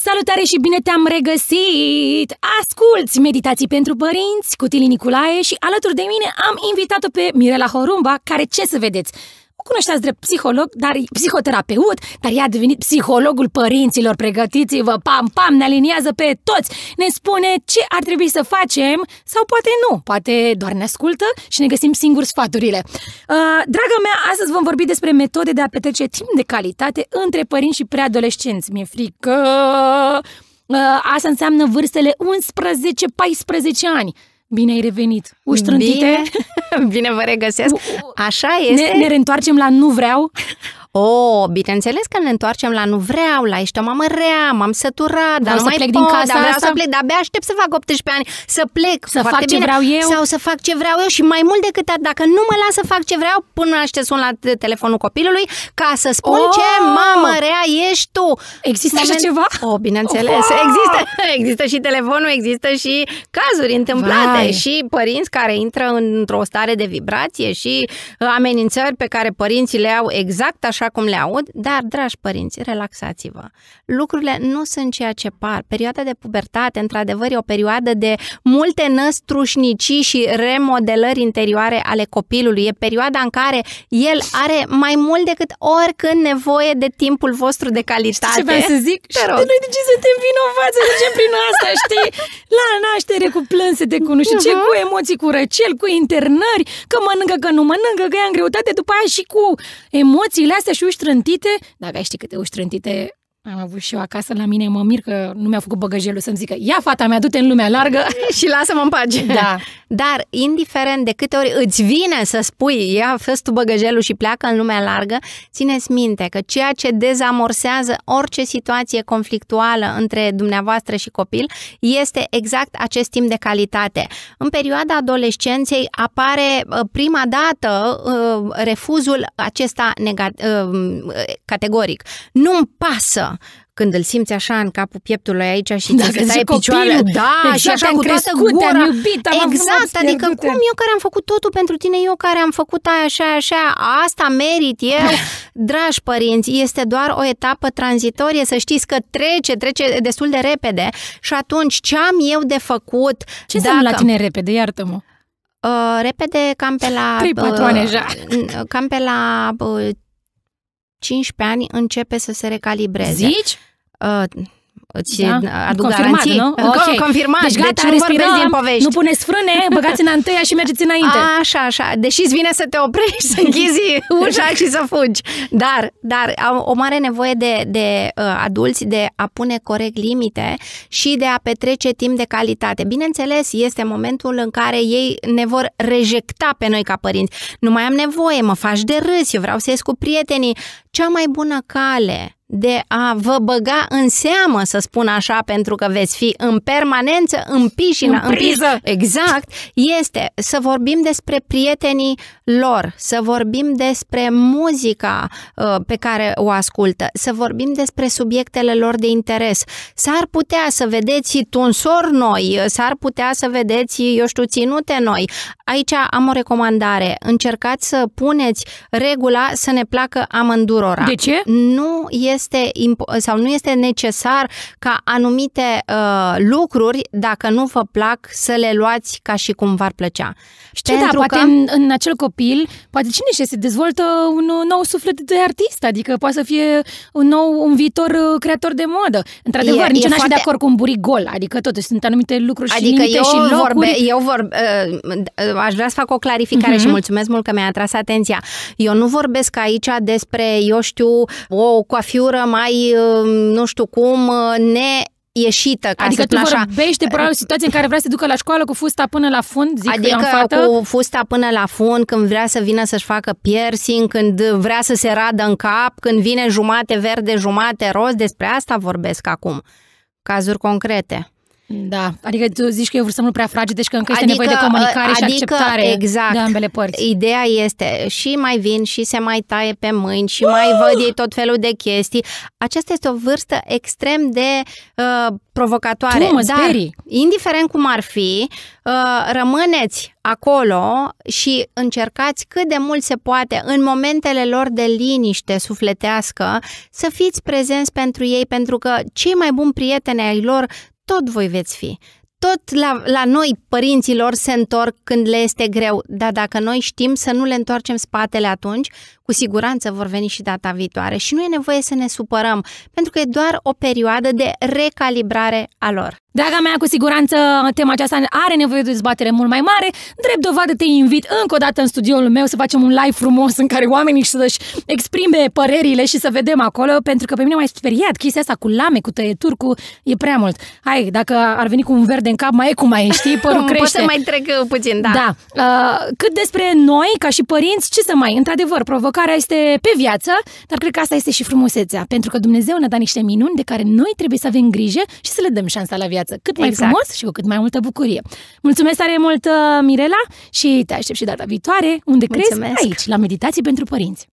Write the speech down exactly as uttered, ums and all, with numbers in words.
Salutare și bine te-am regăsit! Asculți Meditații pentru Părinți cu Tili Nicolae și alături de mine am invitat-o pe Mirela Horumba, care, ce să vedeți, o cunoșteați drept psiholog, dar psihoterapeut, dar ea a devenit psihologul părinților. Pregătiți-vă, pam, pam, ne aliniază pe toți, ne spune ce ar trebui să facem sau poate nu, poate doar ne ascultă și ne găsim singuri sfaturile. Uh, draga mea, astăzi vom vorbi despre metode de a petrece timp de calitate între părinți și preadolescenți. Mi-e frică... Uh, asta înseamnă vârstele unsprezece paisprezece ani. Bine ai revenit. Uștrântite? Bine, bine vă regăsesc. Așa este. Ne, ne reîntoarcem la nu vreau? Oh, bineînțeles că ne întoarcem la nu vreau, la ești o mamă rea, m-am săturat, dar nu mai plec pot, din casa dar vreau asta? să plec, dar abia aștept să fac optsprezece ani, să plec. Să fac ce bine. vreau eu? Sau să fac ce vreau eu și mai mult decât atât, dacă nu mă las să fac ce vreau, până aș te sun la telefonul copilului ca să spun Oh! ce mamă rea ești tu. Există Moment... așa ceva? Oh, bineînțeles, Oh! există, există și telefonul, există și cazuri întâmplate. Vai. Și părinți care intră într-o stare de vibrație și amenințări pe care părinții le au exact așa cum le aud. Dar, dragi părinți, relaxați-vă. Lucrurile nu sunt ceea ce par. Perioada de pubertate, într-adevăr, e o perioadă de multe năstrușnicii și remodelări interioare ale copilului. E perioada în care el are mai mult decât oricând nevoie de timpul vostru de calitate. Știi ce vreau să zic? Te Și rog. de noi de ce suntem vinovați să ducem prin asta, știi? La naștere cu plânsete, cu nu știu ce, cu emoții, cu răcel, cu internări, că mănâncă, că nu mănâncă, că e în greutate, după aia și cu emoțiile astea și uștrântite. Dacă ai ști câte uștrântite am avut și eu acasă la mine, mă mir că nu mi-a făcut băgăjelul să-mi zică ia, fata mea, du-te în lumea largă și lasă-mă în pace. Da. Dar, indiferent de câte ori îți vine să spui ia, fă tu băgăjelul și pleacă în lumea largă, țineți minte că ceea ce dezamorsează orice situație conflictuală între dumneavoastră și copil este exact acest timp de calitate. În perioada adolescenței apare prima dată refuzul acesta negat- categoric. Nu-mi pasă. Când îl simți așa în capul pieptului aici și ți se taie picioarele, da, exact, și așa am cu toată crescut, gura. am iubit, am exact, avut adică cum eu care am făcut totul pentru tine, eu care am făcut aia așa, așa, asta merit eu. Dragi părinți, este doar o etapă tranzitorie, să știți că trece, trece destul de repede și atunci ce am eu de făcut? Ce înseamnă la tine repede, iartă-mă? Uh, repede cam pe la... trei patru ani deja. Cam pe la... Uh, cincisprezece ani începe să se recalibreze. Zici? Uh, îți da? aduc Confirmat, garanții. nu? Okay. Confirmat. Deci gata, deci nu vorbesc din povești. Nu puneți frâne, băgați în întâia și mergeți înainte. Așa, așa. Deși îți vine să te oprești, să închizi ușa și să fugi. Dar, dar am o mare nevoie de, de uh, adulți de a pune corect limite și de a petrece timp de calitate. Bineînțeles, este momentul în care ei ne vor rejecta pe noi ca părinți. Nu mai am nevoie, mă faci de râs, eu vreau să ies cu prietenii. Cea mai bună cale de a vă băga în seamă, să spun așa, pentru că veți fi în permanență în pișină, în priză. Exact, este să vorbim despre prietenii lor, să vorbim despre muzica uh, pe care o ascultă, să vorbim despre subiectele lor de interes. S-ar putea să vedeți tunsori noi, s-ar putea să vedeți, eu știu, ținute noi. Aici am o recomandare. Încercați să puneți regula să ne placă amândurora. De ce? Nu este sau nu este necesar ca anumite uh, lucruri, dacă nu vă plac, să le luați ca și cum v-ar plăcea. Știi, da, poate că... în, în acel copil, poate cine știe, se dezvoltă un nou suflet de artist, adică poate să fie un nou, un viitor creator de modă. Într-adevăr, nici eu n-aș fi de acord cu un buric gol, adică totuși sunt anumite lucruri și adică limite eu și locuri. Vorbe, eu vor, uh, aș vrea să fac o clarificare uh-huh. și mulțumesc mult că mi-ai atras atenția. Eu nu vorbesc aici despre, eu știu, o coafiură mai, nu știu cum, ne ieșită, ca adică să tu așa. vorbești de probabil o situație în care vrea să se ducă la școală cu fusta până la fund, zic adică că fată. Cu fusta până la fund, când vrea să vină să-și facă piercing, când vrea să se radă în cap, când vine jumate verde, jumate roz, despre asta vorbesc acum. Cazuri concrete. Da, adică tu zici că e o vârstă mult prea fragedă și că încă este adică, nevoie de comunicare adică, și acceptare exact, de ambele părți. Ideea este și mai vin și se mai taie pe mâini și mai văd ei tot felul de chestii. Aceasta este o vârstă extrem de uh, provocatoare. Tu mă dar, sperii. indiferent cum ar fi, uh, rămâneți acolo și încercați cât de mult se poate în momentele lor de liniște sufletească să fiți prezenți pentru ei, pentru că cei mai buni prieteni ai lor tot voi veți fi. Tot la, la noi, părinților, se întorc când le este greu, dar dacă noi știm să nu le întoarcem spatele atunci, cu siguranță vor veni și data viitoare și nu e nevoie să ne supărăm, pentru că e doar o perioadă de recalibrare a lor. Draga mea, cu siguranță tema aceasta are nevoie de o dezbatere mult mai mare. Drept dovadă te invit încă o dată în studioul meu să facem un live frumos în care oamenii să-și exprime părerile și să vedem acolo, pentru că pe mine m-a speriat chestia asta cu lame, cu tăieturi, cu... e prea mult. Hai, dacă ar veni cu un verde în cap, mai e cum mai e, știi? Părul crește. Poți să mai trec puțin, da. Da. Uh, cât despre noi, ca și părinți, ce să mai... Într-adevăr, provocarea este pe viață, dar cred că asta este și frumusețea, pentru că Dumnezeu ne-a dat niște minuni de care noi trebuie să avem grijă și să le dăm șansa la viață. Cât mai exact. frumos și cu cât mai multă bucurie. Mulțumesc tare mult, Mirela, și te aștept și data viitoare, unde Mulțumesc. crezi, aici, la Meditații pentru Părinți.